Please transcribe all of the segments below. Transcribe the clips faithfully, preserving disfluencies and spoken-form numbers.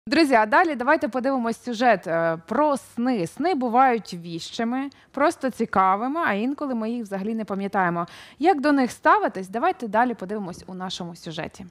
Друзі, а далі давайте подивимось сюжет е, про сни. Сни бувають віщими, просто цікавими, а інколи ми їх взагалі не пам'ятаємо. Як до них ставитись, давайте далі подивимось у нашому сюжеті.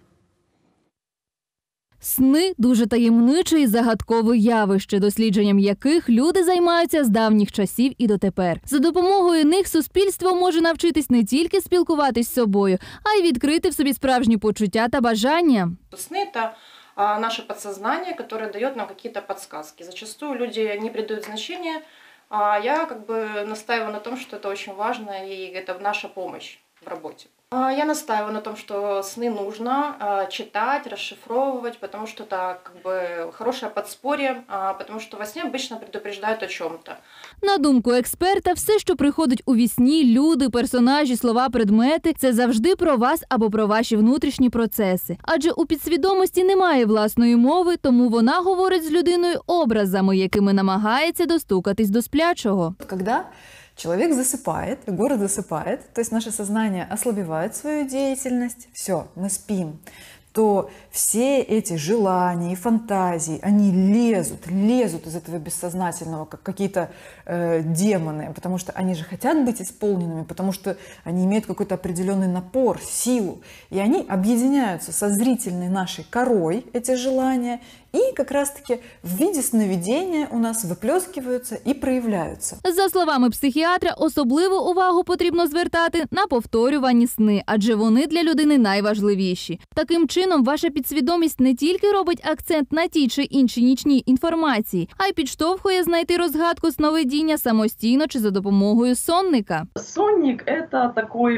Сни – дуже таємниче і загадкове явище, дослідженням яких люди займаються з давніх часів і дотепер. За допомогою них суспільство може навчитись не тільки спілкуватись з собою, а й відкрити в собі справжні почуття та бажання. Сны – это а, наше подсознание, которое дает нам какие-то подсказки. Зачастую люди не придают значения, а я как бы настаиваю на том, что это очень важно и это наша помощь в работе. А, Я настаиваю на том, что сны нужно а, читать, расшифровывать, потому что это как бы хорошее подспорье, а, потому что во сне обычно предупреждают о чем-то. На думку експерта, все, що приходить у вісні, люди, персонажі, слова, предмети – це завжди про вас або про ваші внутрішні процеси. Адже у підсвідомості немає власної мови, тому вона говорить з людиною образами, якими намагається достукатись до сплячого. Когда человек засыпает, город засыпает, то есть наше сознание ослабевает свою деятельность, все, мы спим, то все эти желания и фантазии, они лезут, лезут из этого бессознательного, как какие-то э, демоны, потому что они же хотят быть исполненными, потому что они имеют какой-то определенный напор, силу, и они объединяются со зрительной нашей корой, эти желания, и как раз-таки в виде сновидения у нас выплескиваются и проявляются. За словами психіатра, особливу увагу потрібно звертати на повторювані сни, адже вони для людини найважливіші. Таким чином, ваша підсвідомість не тільки робить акцент на тій чи іншій нічній інформації, а й підштовхує знайти розгадку сновидіння самостійно чи за допомогою сонника. Сонник – это такой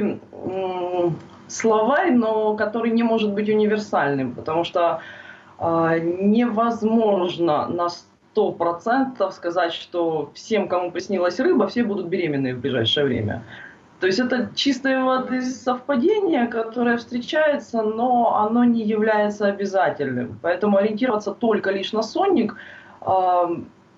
м, словарь, но который не может быть универсальным, потому что э, невозможно на сто процентов сказать, что всем, кому приснилась рыба, все будут беременны в ближайшее время. То есть это чистое воды совпадение, которое встречается, но оно не является обязательным. Поэтому ориентироваться только лишь на сонник э,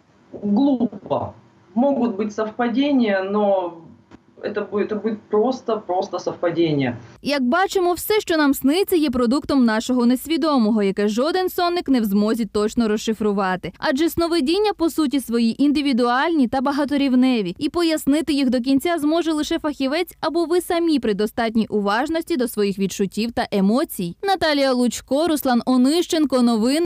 глупо. Могут быть совпадения, но это будет, это будет просто-просто совпадение. Як бачимо, все, що нам сниться, є продуктом нашого несвідомого, яке жоден сонник не в змозі точно розшифрувати. Адже сновидіння, по суті, свої індивідуальні та багаторівневі. І пояснити їх до кінця зможе лише фахівець або ви самі при достатній уважності до своїх відчуттів та емоцій. Наталія Лучко, Руслан Онищенко. Новини